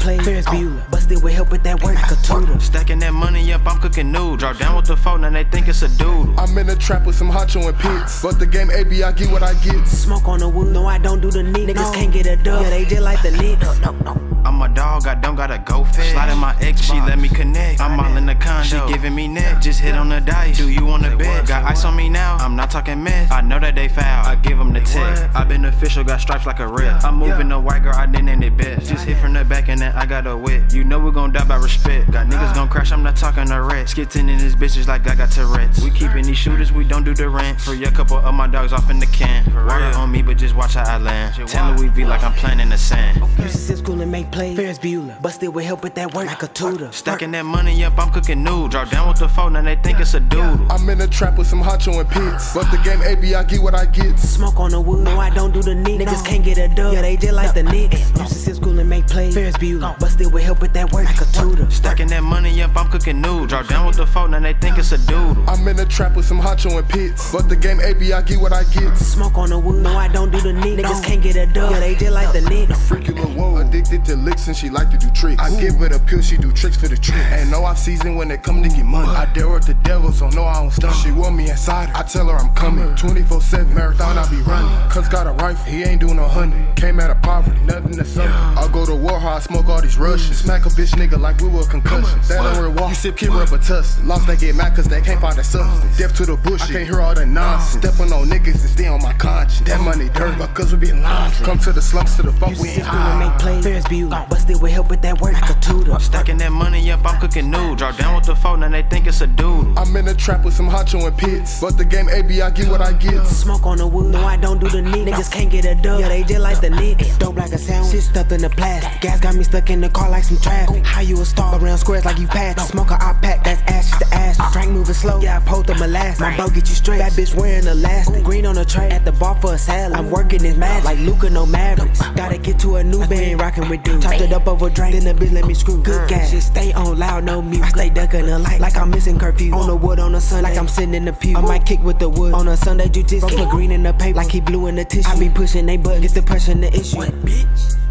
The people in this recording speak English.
play. Ferris Bueller, busted with help with that work like a tutor. Stacking that money up, I'm cooking noodle. Drop down with the phone and they think it's a doodle. I'm in the trap with some Huncho and pits, but the game AB, I get what I get. Smoke on the wood, no I don't do the neat. Niggas can't get a dub, yeah they just like the Knicks. I'm a dog, I don't gotta go fast. Sliding my ex, she let me connect. I'm all in the condo, she giving me neck. Just hit on the dice, do you wanna bet? Got ice on me now, I'm not talking mess. I know that they foul, I give them the tech. I been official, got stripes like a rep. I'm moving the white girl, I didn't end it best. Just hit from the back and then I got a wet. You know we gon' die by respect. Got niggas gon' crash, I'm not talking to red. Skitting in his bitches like I got Tourette's. We keeping these shooters, we don't do the rent. Free a couple of my dogs off in the can. Water on me, but just watch how I land. Tell Louis V like I'm playing in the sand. Used to sit school and make plays. Ferris Bueller, busted with help with that work like a tutor. Stacking that money up, I'm cooking noodle. Drop down with the phone and they think it's a doodle. I'm in the trap with some Huncho and pits, but the game AB, I get what I get. Smoke on the wood, no I don't do the neat. Niggas can't get a dub, yeah they just like the Knicks. Used to sit school and make plays. Ferris Bueller, busted with help with that work like a tutor. Stacking that money up, I'm cooking noodle. Drop down with the phone and they think it's a doodle. I'm in the trap with some Huncho and pits, but the game AB, I get what I get. Smoke on the wood, no I don't do the neat. Niggas can't get a dub, yeah they just like the Knicks. Freaky little whoa, addicted to licks and she like to do tricks. I give her the pill, she do tricks for the trick. And know I've seasoned when it come to get money. I dare her the devil, so no I don't stun. She want me inside her, I tell her I'm coming. 24/7 marathon I be running. Cuz got a rifle, he ain't doing no hunting. Came out of poverty, nothing to something. I go to war hard, smoke all these Russians. Smack a bitch nigga like we were concussions. That don't walk, you sip kid rubber tuss. Lost they get mad cause they can't find that substance. Death to the bush, I can't hear all that nonsense. Stepping on niggas and stay on my conscience. That money dirt, but cause we be laundry. Come to the slums to the fuck we ain't make plays. Ferris Bueller, busted with help with that work like a tutor. Stacking that money up, I'm cooking noodle. Drop down with the phone and they think it's a doodle. I'm in the trap with some Huncho and pits, but the game AB, I get what I get. Smoke on the wood, no I don't do the neat. Niggas can't get a dub, yeah they just like the Knicks. Dope like a sound, shit stuffed in the plastic. Gas got me stuck in the car like some traffic. How you a star around squares like you passed? Smoke a op pack, that's ashes to ass. Drink moving slow, yeah I pulled the molasses. My boat get you straight, that bitch wearing elastic. Green on the tray, at the bar for a salad. I'm working this magic like Luca, no Mavericks. Gotta get to a new band, rockin' with dudes. Chopped it up over drink, then the bitch let me screw. Good gas, shit stay on loud, no mute. I stay ducking the light like I'm missing curfew. On the wood on a Sunday, like I'm sitting in the pew. I might kick with the wood on a Sunday, jujitsu. Put green in the paper like he blue in the tissue. I be pushing they buttons, get the pressure in the issue. What, bitch?